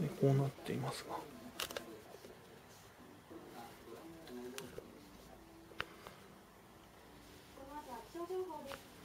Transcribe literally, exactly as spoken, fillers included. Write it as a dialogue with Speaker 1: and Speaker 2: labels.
Speaker 1: にこうなっていますが、
Speaker 2: この後は気象情報です。